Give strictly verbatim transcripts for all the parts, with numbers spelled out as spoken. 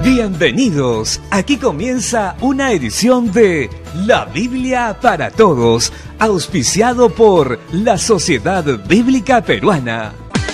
Bienvenidos, aquí comienza una edición de La Biblia para Todos, auspiciado por la Sociedad Bíblica Peruana.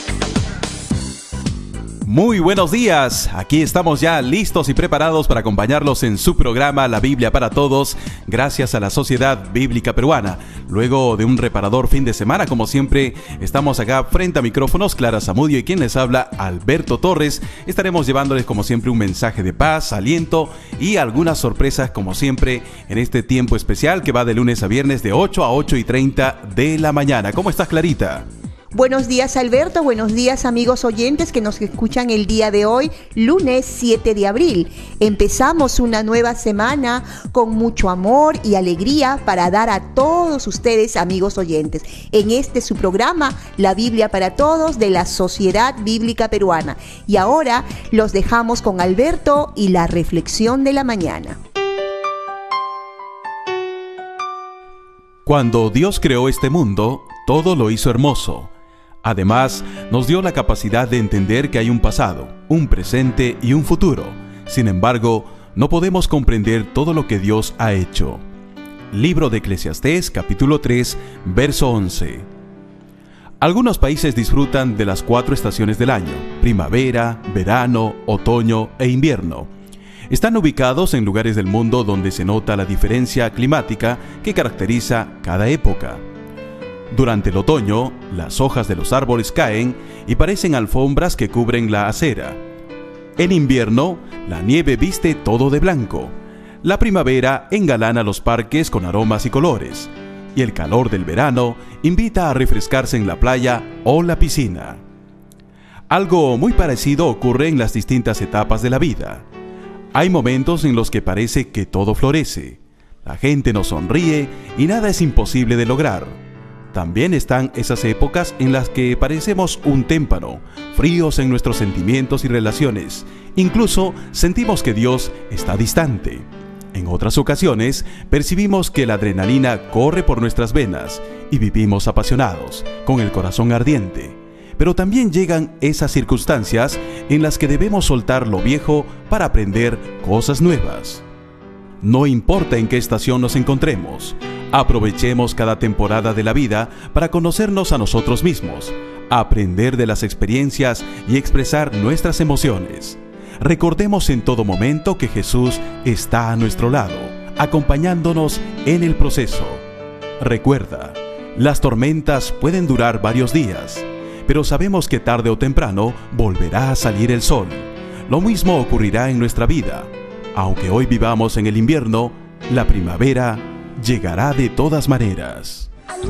Muy buenos días, aquí estamos ya listos y preparados para acompañarlos en su programa La Biblia para Todos, gracias a la Sociedad Bíblica Peruana. Luego de un reparador fin de semana, como siempre, estamos acá frente a micrófonos, Clara Zamudio y quien les habla, Alberto Torres. Estaremos llevándoles como siempre un mensaje de paz, aliento y algunas sorpresas como siempre en este tiempo especial que va de lunes a viernes de ocho a ocho y treinta de la mañana. ¿Cómo estás, Clarita? Buenos días, Alberto, buenos días, amigos oyentes que nos escuchan el día de hoy, lunes siete de abril. Empezamos una nueva semana con mucho amor y alegría para dar a todos ustedes, amigos oyentes, en este su programa, La Biblia para Todos, de la Sociedad Bíblica Peruana. Y ahora los dejamos con Alberto y la reflexión de la mañana. Cuando Dios creó este mundo, todo lo hizo hermoso. Además, nos dio la capacidad de entender que hay un pasado, un presente y un futuro. Sin embargo, no podemos comprender todo lo que Dios ha hecho. Libro de Eclesiastés, capítulo tres, verso once. Algunos países disfrutan de las cuatro estaciones del año: primavera, verano, otoño e invierno. Están ubicados en lugares del mundo donde se nota la diferencia climática que caracteriza cada época. Durante el otoño, las hojas de los árboles caen y parecen alfombras que cubren la acera. En invierno, la nieve viste todo de blanco. La primavera engalana los parques con aromas y colores. Y el calor del verano invita a refrescarse en la playa o la piscina. Algo muy parecido ocurre en las distintas etapas de la vida. Hay momentos en los que parece que todo florece. La gente nos sonríe y nada es imposible de lograr. También están esas épocas en las que parecemos un témpano, fríos en nuestros sentimientos y relaciones. Incluso sentimos que Dios está distante. En otras ocasiones, percibimos que la adrenalina corre por nuestras venas y vivimos apasionados, con el corazón ardiente. Pero también llegan esas circunstancias en las que debemos soltar lo viejo para aprender cosas nuevas. No importa en qué estación nos encontremos, aprovechemos cada temporada de la vida para conocernos a nosotros mismos, aprender de las experiencias y expresar nuestras emociones. Recordemos en todo momento que Jesús está a nuestro lado, acompañándonos en el proceso. Recuerda, las tormentas pueden durar varios días, pero sabemos que tarde o temprano volverá a salir el sol. Lo mismo ocurrirá en nuestra vida. Aunque hoy vivamos en el invierno, la primavera llegará de todas maneras.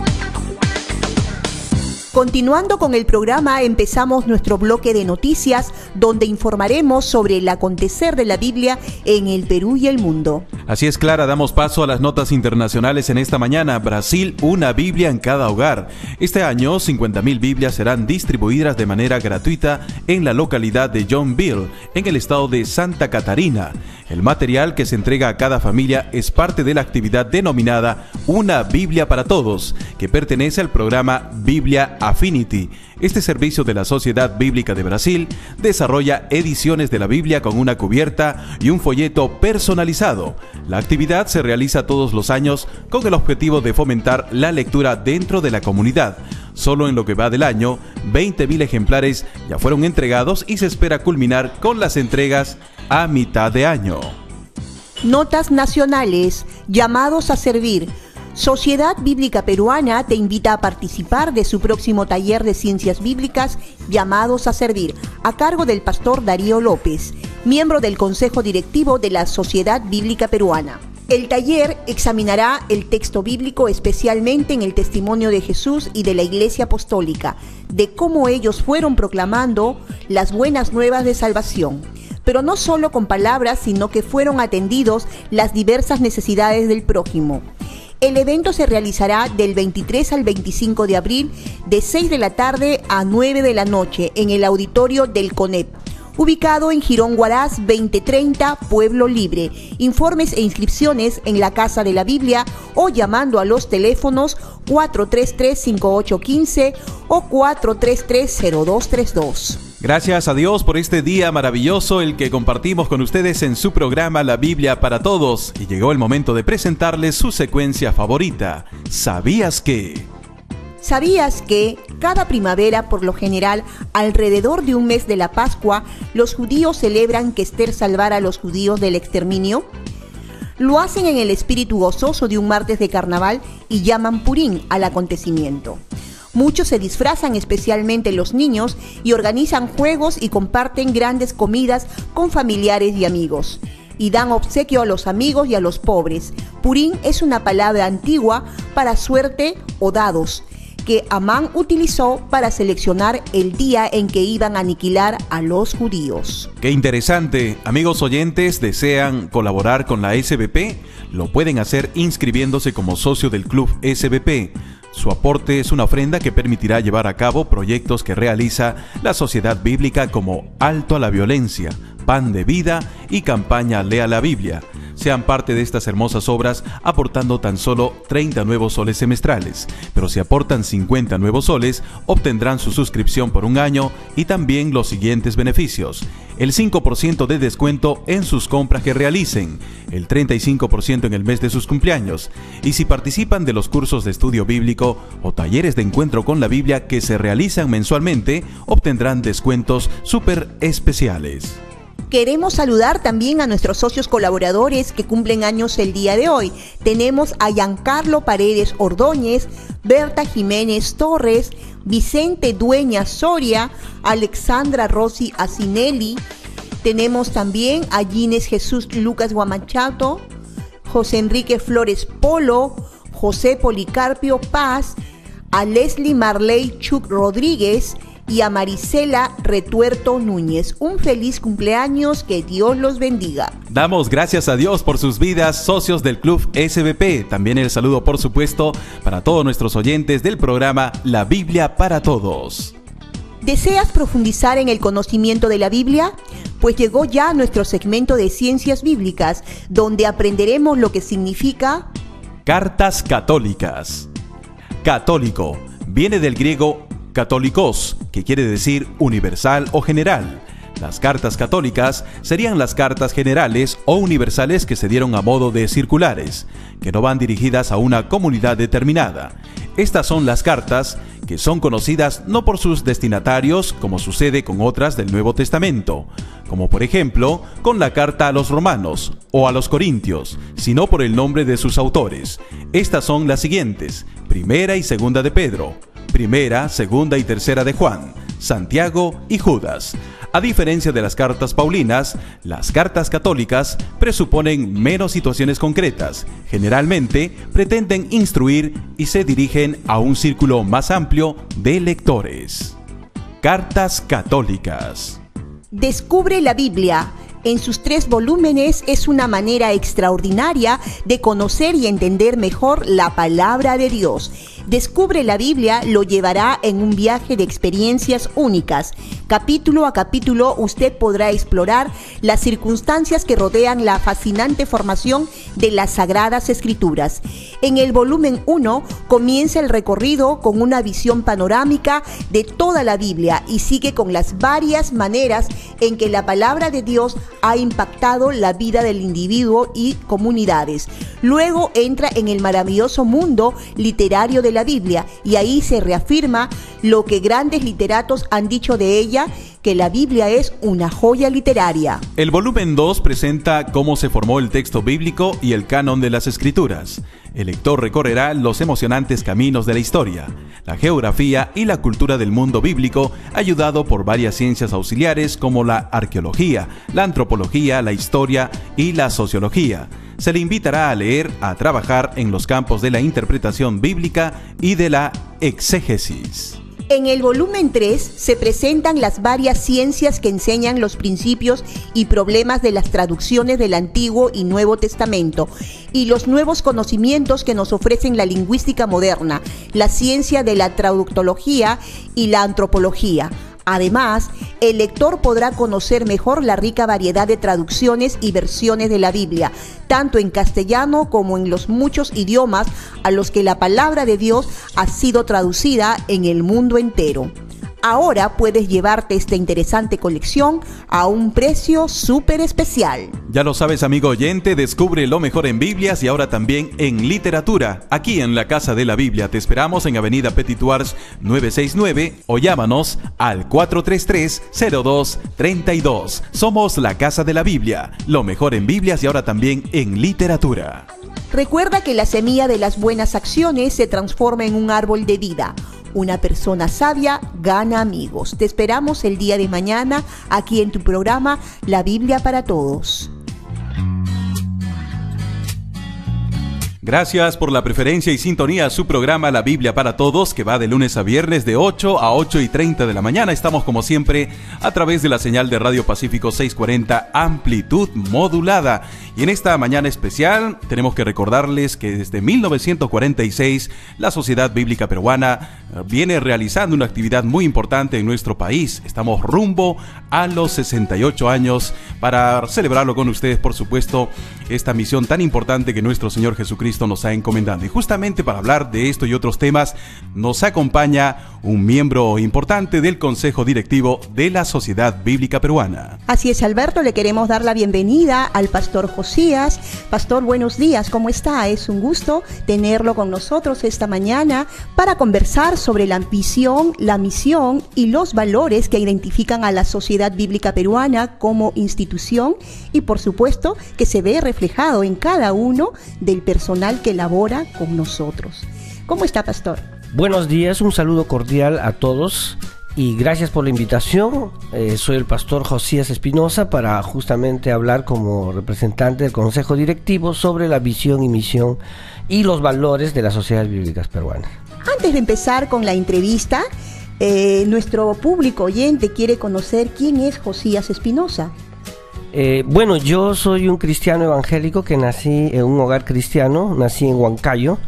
Continuando con el programa, empezamos nuestro bloque de noticias, donde informaremos sobre el acontecer de la Biblia en el Perú y el mundo. Así es, Clara, damos paso a las notas internacionales en esta mañana. Brasil, una Biblia en cada hogar. Este año, cincuenta mil Biblias serán distribuidas de manera gratuita en la localidad de Joinville, en el estado de Santa Catarina. El material que se entrega a cada familia es parte de la actividad denominada Una Biblia para Todos, que pertenece al programa Biblia Affinity. Este servicio de la Sociedad Bíblica de Brasil desarrolla ediciones de la Biblia con una cubierta y un folleto personalizado. La actividad se realiza todos los años con el objetivo de fomentar la lectura dentro de la comunidad. Solo en lo que va del año, veinte mil ejemplares ya fueron entregados y se espera culminar con las entregas a mitad de año. Notas nacionales, llamados a servir. Sociedad Bíblica Peruana te invita a participar de su próximo taller de ciencias bíblicas, Llamados a Servir, a cargo del pastor Darío López, miembro del Consejo Directivo de la Sociedad Bíblica Peruana. El taller examinará el texto bíblico, especialmente en el testimonio de Jesús y de la Iglesia Apostólica, de cómo ellos fueron proclamando las buenas nuevas de salvación. Pero no solo con palabras, sino que fueron atendidos las diversas necesidades del prójimo. El evento se realizará del veintitrés al veinticinco de abril, de seis de la tarde a nueve de la noche, en el auditorio del CONEP, ubicado en Girón Huaraz veinte treinta, Pueblo Libre. Informes e inscripciones en la Casa de la Biblia o llamando a los teléfonos cuatro tres tres, cinco ocho uno cinco o cuatro tres tres, cero dos tres dos. Gracias a Dios por este día maravilloso, el que compartimos con ustedes en su programa La Biblia para Todos. Y llegó el momento de presentarles su secuencia favorita. ¿Sabías que? ¿Sabías que cada primavera, por lo general, alrededor de un mes de la Pascua, los judíos celebran que Esther salvara a los judíos del exterminio? Lo hacen en el espíritu gozoso de un martes de carnaval y llaman Purim al acontecimiento. Muchos se disfrazan, especialmente los niños, y organizan juegos y comparten grandes comidas con familiares y amigos. Y dan obsequio a los amigos y a los pobres. Purim es una palabra antigua para suerte o dados, que Amán utilizó para seleccionar el día en que iban a aniquilar a los judíos. ¡Qué interesante! Amigos oyentes, ¿desean colaborar con la S B P? Lo pueden hacer inscribiéndose como socio del Club S B P. Su aporte es una ofrenda que permitirá llevar a cabo proyectos que realiza la Sociedad Bíblica como Alto a la Violencia, Pan de Vida y campaña Lea la Biblia. Sean parte de estas hermosas obras aportando tan solo treinta nuevos soles semestrales, pero si aportan cincuenta nuevos soles, obtendrán su suscripción por un año y también los siguientes beneficios: el cinco por ciento de descuento en sus compras que realicen, el treinta y cinco por ciento en el mes de sus cumpleaños, y si participan de los cursos de estudio bíblico o talleres de encuentro con la Biblia que se realizan mensualmente, obtendrán descuentos súper especiales. Queremos saludar también a nuestros socios colaboradores que cumplen años el día de hoy. Tenemos a Giancarlo Paredes Ordóñez, Berta Jiménez Torres, Vicente Dueña Soria, Alexandra Rossi Asinelli. Tenemos también a Gines Jesús Lucas Guamachato, José Enrique Flores Polo, José Policarpio Paz, a Leslie Marley Chuc Rodríguez y a Marisela Retuerto Núñez. Un feliz cumpleaños, que Dios los bendiga. Damos gracias a Dios por sus vidas, socios del Club S B P. También el saludo, por supuesto, para todos nuestros oyentes del programa La Biblia para Todos. ¿Deseas profundizar en el conocimiento de la Biblia? Pues llegó ya nuestro segmento de Ciencias Bíblicas, donde aprenderemos lo que significa Cartas católicas. Católico viene del griego católicos, que quiere decir universal o general. Las cartas católicas serían las cartas generales o universales que se dieron a modo de circulares, que no van dirigidas a una comunidad determinada. Estas son las cartas que son conocidas no por sus destinatarios, como sucede con otras del Nuevo Testamento, como por ejemplo con la carta a los romanos o a los corintios, sino por el nombre de sus autores. Estas son las siguientes: Primera y Segunda de Pedro, Primera, Segunda y Tercera de Juan, Santiago y Judas. A diferencia de las cartas paulinas, las cartas católicas presuponen menos situaciones concretas. Generalmente pretenden instruir y se dirigen a un círculo más amplio de lectores. Cartas católicas. Descubre la Biblia. En sus tres volúmenes es una manera extraordinaria de conocer y entender mejor la palabra de Dios. Descubre la Biblia lo llevará en un viaje de experiencias únicas. Capítulo a capítulo usted podrá explorar las circunstancias que rodean la fascinante formación de las Sagradas Escrituras. En el volumen uno comienza el recorrido con una visión panorámica de toda la Biblia y sigue con las varias maneras en que la palabra de Dios ha impactado la vida del individuo y comunidades. Luego entra en el maravilloso mundo literario de la Biblia y ahí se reafirma lo que grandes literatos han dicho de ella, que la Biblia es una joya literaria. El volumen dos presenta cómo se formó el texto bíblico y el canon de las Escrituras. El lector recorrerá los emocionantes caminos de la historia, la geografía y la cultura del mundo bíblico, ayudado por varias ciencias auxiliares como la arqueología, la antropología, la historia y la sociología. Se le invitará a leer, a trabajar en los campos de la interpretación bíblica y de la exégesis. En el volumen tres se presentan las varias ciencias que enseñan los principios y problemas de las traducciones del Antiguo y Nuevo Testamento y los nuevos conocimientos que nos ofrecen la lingüística moderna, la ciencia de la traductología y la antropología. Además, el lector podrá conocer mejor la rica variedad de traducciones y versiones de la Biblia, tanto en castellano como en los muchos idiomas a los que la palabra de Dios ha sido traducida en el mundo entero. Ahora puedes llevarte esta interesante colección a un precio súper especial. Ya lo sabes, amigo oyente, descubre lo mejor en Biblias y ahora también en literatura. Aquí en la Casa de la Biblia te esperamos en Avenida Petit Thouars nueve seis nueve o llámanos al cuatro tres tres, cero dos tres dos. Somos la Casa de la Biblia, lo mejor en Biblias y ahora también en literatura. Recuerda que la semilla de las buenas acciones se transforma en un árbol de vida. Una persona sabia gana amigos. Te esperamos el día de mañana aquí en tu programa La Biblia para Todos. Gracias por la preferencia y sintonía a su programa La Biblia para Todos, que va de lunes a viernes de ocho a ocho y treinta de la mañana. Estamos como siempre a través de la señal de Radio Pacífico seiscientos cuarenta, amplitud modulada. Y en esta mañana especial tenemos que recordarles que desde mil novecientos cuarenta y seis la Sociedad Bíblica Peruana viene realizando una actividad muy importante en nuestro país. Estamos rumbo a los sesenta y ocho años para celebrarlo con ustedes, por supuesto, esta misión tan importante que nuestro Señor Jesucristo nos ha encomendado. Y justamente para hablar de esto y otros temas nos acompaña un miembro importante del Consejo Directivo de la Sociedad Bíblica Peruana. Así es, Alberto, le queremos dar la bienvenida al Pastor Josías. Pastor, buenos días, ¿cómo está? Es un gusto tenerlo con nosotros esta mañana para conversar sobre la visión, la misión y los valores que identifican a la Sociedad Bíblica Peruana como institución y, por supuesto, que se ve reflejado en cada uno del personal que labora con nosotros. ¿Cómo está, Pastor? Buenos días, un saludo cordial a todos y gracias por la invitación. Eh, soy el Pastor Josías Espinosa para justamente hablar como representante del Consejo Directivo sobre la visión y misión y los valores de las sociedades bíblicas peruanas. Antes de empezar con la entrevista, eh, nuestro público oyente quiere conocer quién es Josías Espinosa. Eh, bueno, yo soy un cristiano evangélico que nací en un hogar cristiano, nací en Huancayo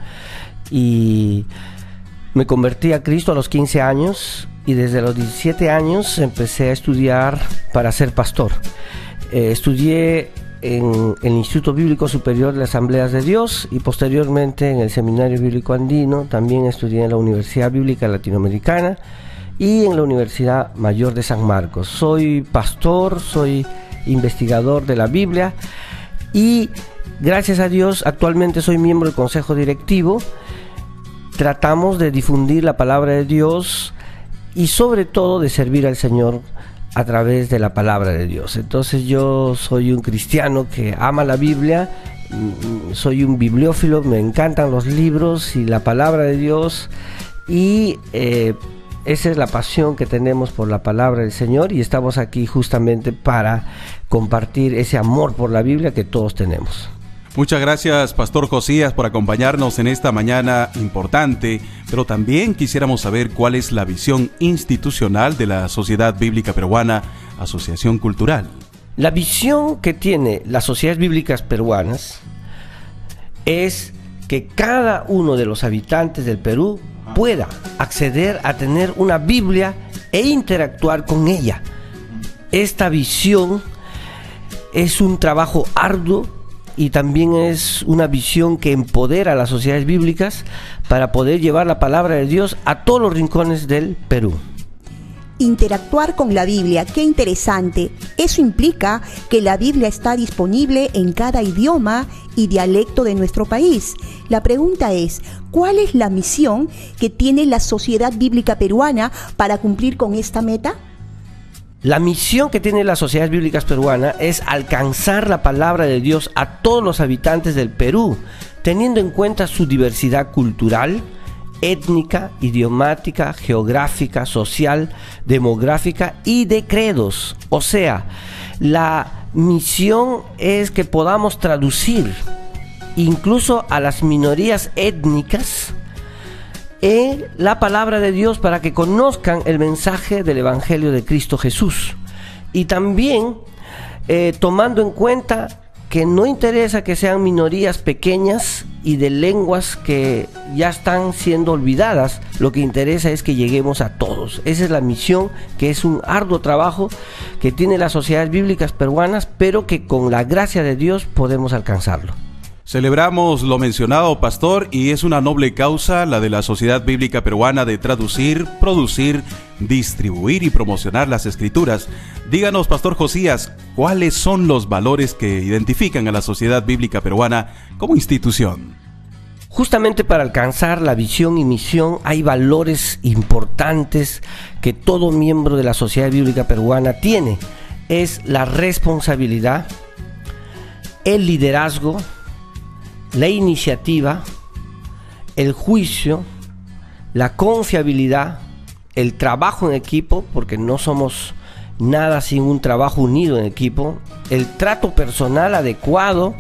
y me convertí a Cristo a los quince años y desde los diecisiete años empecé a estudiar para ser pastor. Eh, estudié en el Instituto Bíblico Superior de las Asambleas de Dios y posteriormente en el Seminario Bíblico Andino. También estudié en la Universidad Bíblica Latinoamericana y en la Universidad Mayor de San Marcos. Soy pastor, soy investigador de la Biblia y gracias a Dios actualmente soy miembro del Consejo Directivo. Tratamos de difundir la palabra de Dios y sobre todo de servir al Señor a través de la palabra de Dios. Entonces yo soy un cristiano que ama la Biblia, soy un bibliófilo, me encantan los libros y la palabra de Dios y eh, esa es la pasión que tenemos por la palabra del Señor y estamos aquí justamente para compartir ese amor por la Biblia que todos tenemos. Muchas gracias, Pastor Josías, por acompañarnos en esta mañana importante, pero también quisiéramos saber cuál es la visión institucional de la Sociedad Bíblica Peruana, Asociación Cultural. La visión que tiene las sociedades bíblicas peruanas es que cada uno de los habitantes del Perú pueda acceder a tener una Biblia e interactuar con ella. Esta visión es un trabajo arduo y también es una visión que empodera a las sociedades bíblicas para poder llevar la palabra de Dios a todos los rincones del Perú. Interactuar con la Biblia, qué interesante. Eso implica que la Biblia está disponible en cada idioma y dialecto de nuestro país. La pregunta es, ¿cuál es la misión que tiene la Sociedad Bíblica Peruana para cumplir con esta meta? La misión que tiene las sociedades bíblicas peruanas es alcanzar la palabra de Dios a todos los habitantes del Perú, teniendo en cuenta su diversidad cultural, étnica, idiomática, geográfica, social, demográfica y de credos. O sea, la misión es que podamos traducir incluso a las minorías étnicas en la palabra de Dios para que conozcan el mensaje del Evangelio de Cristo Jesús. Y también eh, tomando en cuenta que no interesa que sean minorías pequeñas y de lenguas que ya están siendo olvidadas, lo que interesa es que lleguemos a todos. Esa es la misión, que es un arduo trabajo que tiene las sociedades bíblicas peruanas, pero que con la gracia de Dios podemos alcanzarlo. Celebramos lo mencionado, pastor, y es una noble causa la de la Sociedad Bíblica Peruana de traducir, producir, distribuir y promocionar las Escrituras. Díganos, pastor Josías, ¿cuáles son los valores que identifican a la Sociedad Bíblica Peruana como institución? Justamente para alcanzar la visión y misión hay valores importantes que todo miembro de la Sociedad Bíblica Peruana tiene. Es la responsabilidad, el liderazgo, la iniciativa, el juicio, la confiabilidad, el trabajo en equipo, porque no somos nada sin un trabajo unido en equipo, el trato personal adecuado,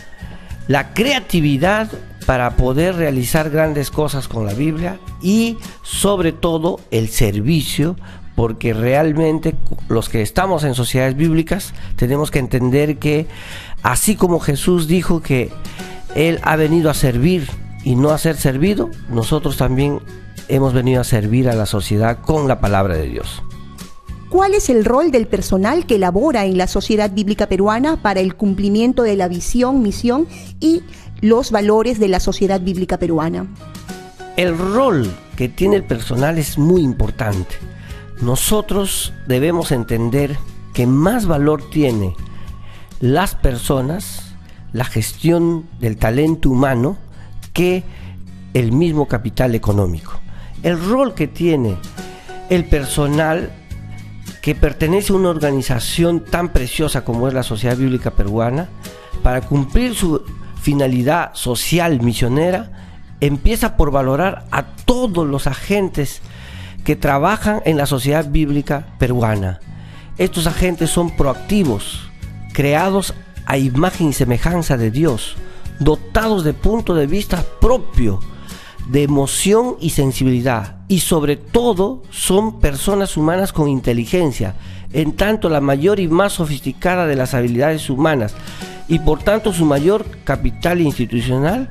la creatividad para poder realizar grandes cosas con la Biblia y sobre todo el servicio, porque realmente los que estamos en sociedades bíblicas tenemos que entender que así como Jesús dijo que Él ha venido a servir y no a ser servido, nosotros también hemos venido a servir a la sociedad con la palabra de Dios. ¿Cuál es el rol del personal que labora en la Sociedad Bíblica Peruana para el cumplimiento de la visión, misión y los valores de la Sociedad Bíblica Peruana? El rol que tiene el personal es muy importante. Nosotros debemos entender que más valor tiene las personas, la gestión del talento humano, que el mismo capital económico. El rol que tiene el personal que pertenece a una organización tan preciosa como es la Sociedad Bíblica Peruana, para cumplir su finalidad social misionera, empieza por valorar a todos los agentes que trabajan en la Sociedad Bíblica Peruana. Estos agentes son proactivos, creados a imagen y semejanza de Dios, dotados de punto de vista propio, de emoción y sensibilidad, y sobre todo son personas humanas con inteligencia, en tanto la mayor y más sofisticada de las habilidades humanas, y por tanto su mayor capital institucional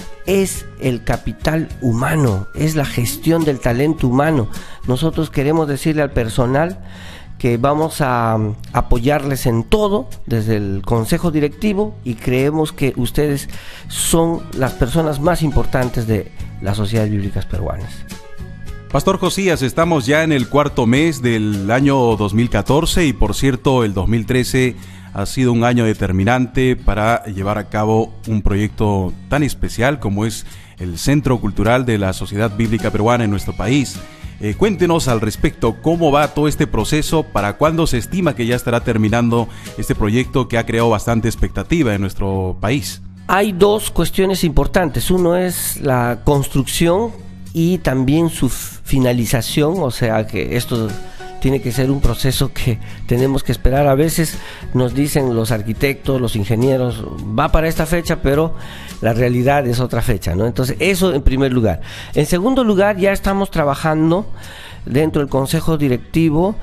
es el capital humano, es la gestión del talento humano. Nosotros queremos decirle al personal que vamos a apoyarles en todo desde el consejo directivo, y creemos que ustedes son las personas más importantes de las sociedades bíblicas peruanas. Pastor Josías, estamos ya en el cuarto mes del año dos mil catorce y por cierto el dos mil trece ha sido un año determinante para llevar a cabo un proyecto tan especial como es el Centro Cultural de la Sociedad Bíblica Peruana en nuestro país. Eh, cuéntenos al respecto cómo va todo este proceso, para cuándo se estima que ya estará terminando este proyecto que ha creado bastante expectativa en nuestro país. Hay dos cuestiones importantes. Uno es la construcción y también su finalización, o sea que esto tiene que ser un proceso que tenemos que esperar. A veces nos dicen los arquitectos, los ingenieros, va para esta fecha, pero la realidad es otra fecha, ¿no? Entonces, eso en primer lugar. En segundo lugar, ya estamos trabajando dentro del consejo directivo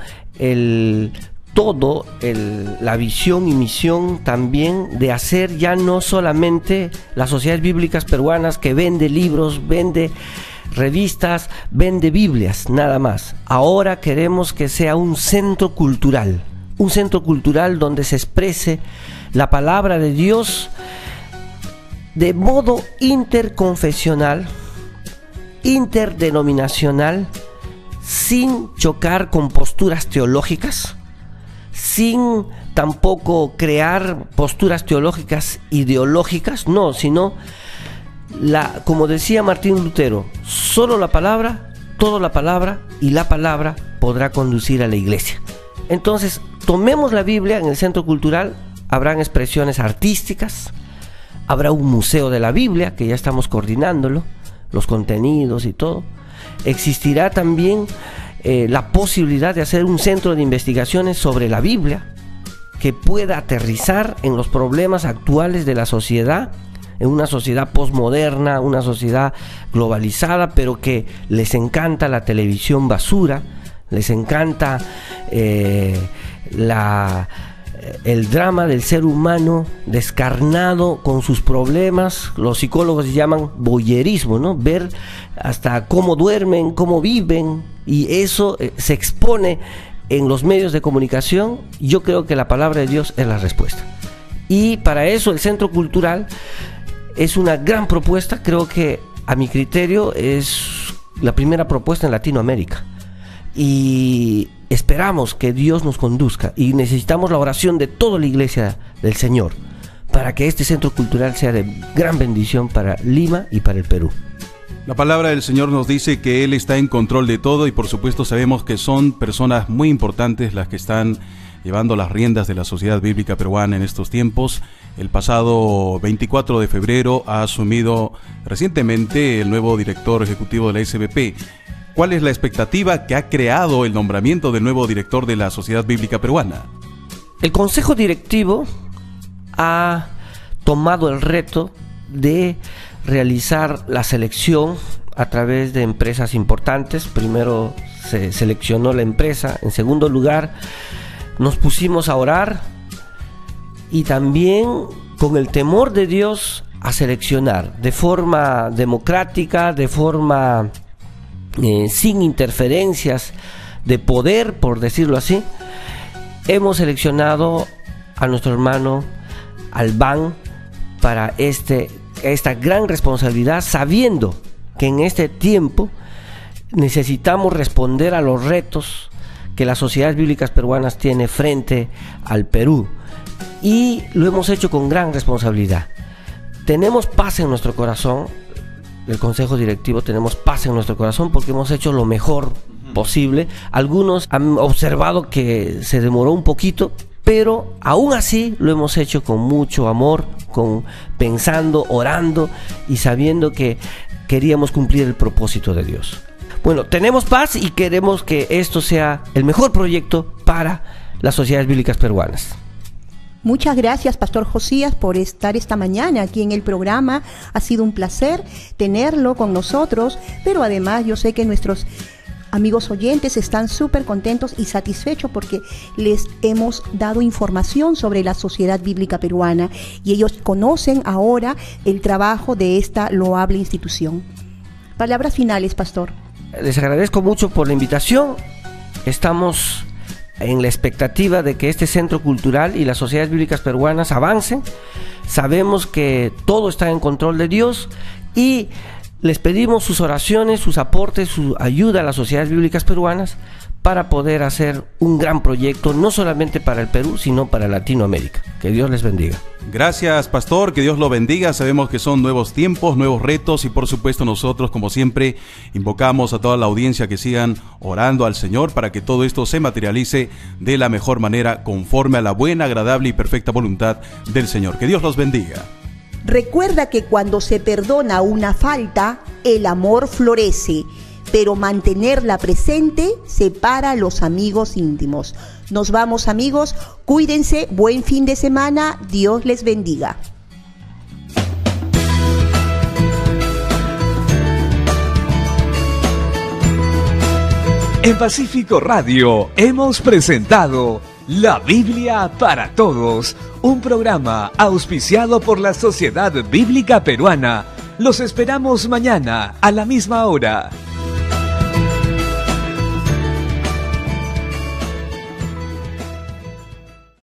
el todo el, la visión y misión también de hacer ya no solamente las sociedades bíblicas peruanas que vende libros, vende revistas, vende Biblias, nada más. Ahora queremos que sea un centro cultural, un centro cultural donde se exprese la palabra de Dios de modo interconfesional, interdenominacional, sin chocar con posturas teológicas, sin tampoco crear posturas teológicas ideológicas, no, sino La, como decía Martín Lutero, solo la palabra, toda la palabra y la palabra podrá conducir a la iglesia. Entonces, tomemos la Biblia en el centro cultural, habrán expresiones artísticas, habrá un museo de la Biblia, que ya estamos coordinándolo, los contenidos y todo. Existirá también eh, la posibilidad de hacer un centro de investigaciones sobre la Biblia, que pueda aterrizar en los problemas actuales de la sociedad, en una sociedad posmoderna, una sociedad globalizada, pero que les encanta la televisión basura, les encanta eh, la, el drama del ser humano descarnado con sus problemas. Los psicólogos llaman voyerismo, ¿no? Ver hasta cómo duermen, cómo viven, y eso eh, se expone en los medios de comunicación. Yo creo que la palabra de Dios es la respuesta. Y para eso el Centro Cultural Es una gran propuesta, creo que a mi criterio es la primera propuesta en Latinoamérica. Y esperamos que Dios nos conduzca y necesitamos la oración de toda la iglesia del Señor para que este centro cultural sea de gran bendición para Lima y para el Perú. La palabra del Señor nos dice que Él está en control de todo y por supuesto sabemos que son personas muy importantes las que están llevando las riendas de la sociedad bíblica peruana en estos tiempos. El pasado veinticuatro de febrero ha asumido recientemente el nuevo director ejecutivo de la S B P. ¿Cuál es la expectativa que ha creado el nombramiento del nuevo director de la sociedad bíblica peruana? El Consejo Directivo ha tomado el reto de realizar la selección a través de empresas importantes. Primero se seleccionó la empresa, en segundo lugar nos pusimos a orar y también con el temor de Dios a seleccionar de forma democrática, de forma eh, sin interferencias de poder, por decirlo así. Hemos seleccionado a nuestro hermano Albán para este, esta gran responsabilidad, sabiendo que en este tiempo necesitamos responder a los retos que las sociedades bíblicas peruanas tiene frente al Perú, y lo hemos hecho con gran responsabilidad. Tenemos paz en nuestro corazón, el Consejo Directivo tenemos paz en nuestro corazón porque hemos hecho lo mejor posible. Algunos han observado que se demoró un poquito, pero aún así lo hemos hecho con mucho amor, con pensando, orando y sabiendo que queríamos cumplir el propósito de Dios. Bueno, tenemos paz y queremos que esto sea el mejor proyecto para las sociedades bíblicas peruanas. Muchas gracias, Pastor Josías, por estar esta mañana aquí en el programa. Ha sido un placer tenerlo con nosotros, pero además yo sé que nuestros amigos oyentes están súper contentos y satisfechos porque les hemos dado información sobre la sociedad bíblica peruana y ellos conocen ahora el trabajo de esta loable institución. Palabras finales, Pastor. Les agradezco mucho por la invitación. Estamos en la expectativa de que este centro cultural y las sociedades bíblicas peruanas avancen. Sabemos que todo está en control de Dios y les pedimos sus oraciones, sus aportes, su ayuda a las sociedades bíblicas peruanas para poder hacer un gran proyecto, no solamente para el Perú, sino para Latinoamérica. Que Dios les bendiga. Gracias, Pastor, que Dios lo bendiga. Sabemos que son nuevos tiempos, nuevos retos y por supuesto nosotros, como siempre, invocamos a toda la audiencia que sigan orando al Señor para que todo esto se materialice de la mejor manera, conforme a la buena, agradable y perfecta voluntad del Señor. Que Dios los bendiga. Recuerda que cuando se perdona una falta, el amor florece, pero mantenerla presente separa a los amigos íntimos. Nos vamos, amigos, cuídense, buen fin de semana, Dios les bendiga. En Pacífico Radio hemos presentado La Biblia para Todos, un programa auspiciado por la Sociedad Bíblica Peruana. Los esperamos mañana a la misma hora.